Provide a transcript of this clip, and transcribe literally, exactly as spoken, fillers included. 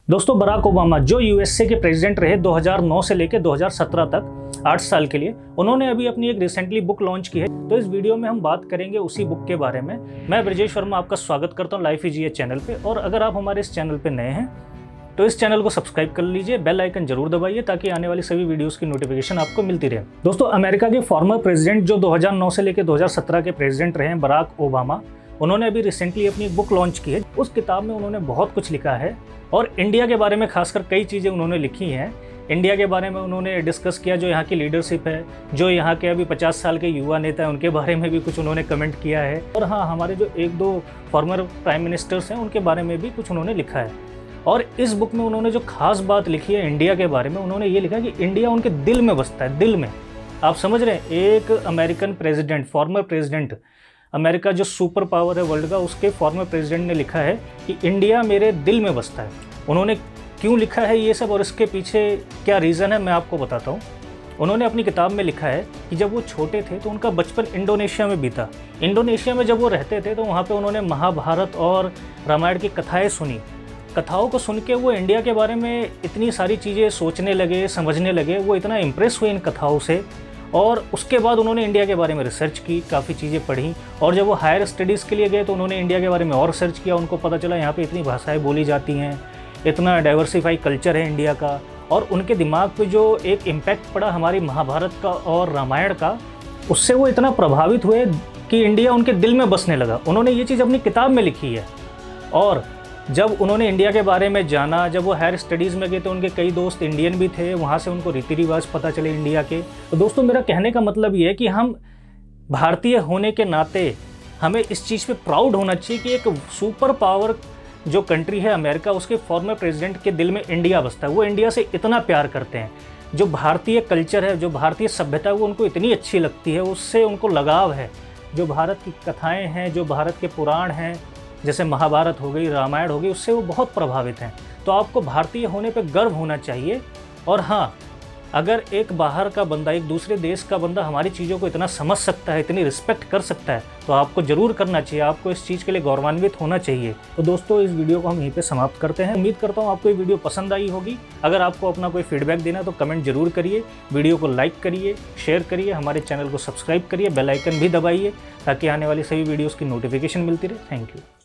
दोस्तों, Barack Obama USA यूएसए के प्रेसिडेंट रहे दो हज़ार नौ से लेकर दो हज़ार सत्रह तक, आठ साल के लिए, उन्होंने अभी अपनी एक रिसेंटली बुक लॉन्च की है। तो इस वीडियो में हम बात करेंगे उसी बुक के बारे में। मैं ब्रजेश वर्मा आपका स्वागत करता हूं लाइफ इज चैनल पे। और अगर आप हमारे इस चैनल पे नए हैं तो इस चैनल को सब्सक्राइब कर लीजिए, बेल आइकन जरूर दबाइए ताकि आने वाली सभी वीडियोस की नोटिफिकेशन आपको मिलती रहे। दोस्तों, अमेरिका के फॉर्मर प्रेसिडेंट जो दो हज़ार नौ से लेकर दो हज़ार सत्रह के प्रेसिडेंट रहे हैं, बराक ओबामा, उन्होंने अभी रिसेंटली अपनी एक बुक लॉन्च की है। उस किताब में उन्होंने बहुत कुछ लिखा है और इंडिया के बारे में खासकर कई चीज़ें उन्होंने लिखी हैं। इंडिया के बारे में उन्होंने डिस्कस किया, जो यहाँ की लीडरशिप है, जो यहाँ के अभी पचास साल के युवा नेता हैं, उनके बारे में भी कुछ उन्होंने कमेंट किया है। और हाँ, हमारे जो एक दो फॉर्मर प्राइम मिनिस्टर्स हैं उनके बारे में भी कुछ उन्होंने लिखा है। और इस बुक में उन्होंने जो खास बात लिखी है इंडिया के बारे में, उन्होंने ये लिखा कि इंडिया उनके दिल में बसता है, दिल में। आप समझ रहे हैं, एक American president, former president, America जो सुपर पावर है वर्ल्ड का, उसके फॉर्मर प्रेसिडेंट ने लिखा है कि इंडिया मेरे दिल में बसता है। उन्होंने क्यों लिखा है ये सब और इसके पीछे क्या रीज़न है, मैं आपको बताता हूँ। उन्होंने अपनी किताब में लिखा है कि जब वो छोटे थे तो उनका बचपन इंडोनेशिया में बीता। इंडोनेशिया में जब वो रहते थे तो वहाँ पे उन्होंने महाभारत और रामायण की कथाएं सुनी। कथाओं को सुन के वो इंडिया के बारे में इतनी सारी चीज़ें सोचने लगे, समझने लगे। वो इतना इम्प्रेस हुए इन कथाओं से और उसके बाद उन्होंने इंडिया के बारे में रिसर्च की, काफ़ी चीज़ें पढ़ी। और जब वो हायर स्टडीज़ के लिए गए तो उन्होंने इंडिया के बारे में और रिसर्च किया। उनको पता चला यहाँ पे इतनी भाषाएं बोली जाती हैं, इतना डाइवर्सिफाई कल्चर है इंडिया का। और उनके दिमाग पे जो एक इम्पैक्ट पड़ा हमारी महाभारत का और रामायण का, उससे वो इतना प्रभावित हुए कि इंडिया उनके दिल में बसने लगा। उन्होंने ये चीज़ अपनी किताब में लिखी है। और जब उन्होंने इंडिया के बारे में जाना, जब वो हायर स्टडीज़ में गए तो उनके कई दोस्त इंडियन भी थे, वहाँ से उनको रीति रिवाज पता चले इंडिया के। तो दोस्तों, मेरा कहने का मतलब ये है कि हम भारतीय होने के नाते हमें इस चीज़ पे प्राउड होना चाहिए कि एक सुपर पावर जो कंट्री है अमेरिका, उसके फॉर्मर प्रेसिडेंट के दिल में इंडिया बसता है। वो इंडिया से इतना प्यार करते हैं। जो भारतीय कल्चर है, जो भारतीय सभ्यता है, वो उनको इतनी अच्छी लगती है, उससे उनको लगाव है। जो भारत की कथाएँ हैं, जो भारत के पुराण हैं, जैसे महाभारत हो गई, रामायण हो गई, उससे वो बहुत प्रभावित हैं। तो आपको भारतीय होने पे गर्व होना चाहिए। और हाँ, अगर एक बाहर का बंदा, एक दूसरे देश का बंदा हमारी चीज़ों को इतना समझ सकता है, इतनी रिस्पेक्ट कर सकता है, तो आपको ज़रूर करना चाहिए। आपको इस चीज़ के लिए गौरवान्वित होना चाहिए। तो दोस्तों, इस वीडियो को हम यहीं पे समाप्त करते हैं। उम्मीद करता हूँ आपको ये वीडियो पसंद आई होगी। अगर आपको अपना कोई फीडबैक देना तो कमेंट जरूर करिए, वीडियो को लाइक करिए, शेयर करिए, हमारे चैनल को सब्सक्राइब करिए, बेल आइकन भी दबाइए ताकि आने वाली सभी वीडियोज़ की नोटिफिकेशन मिलती रहे। Thank you.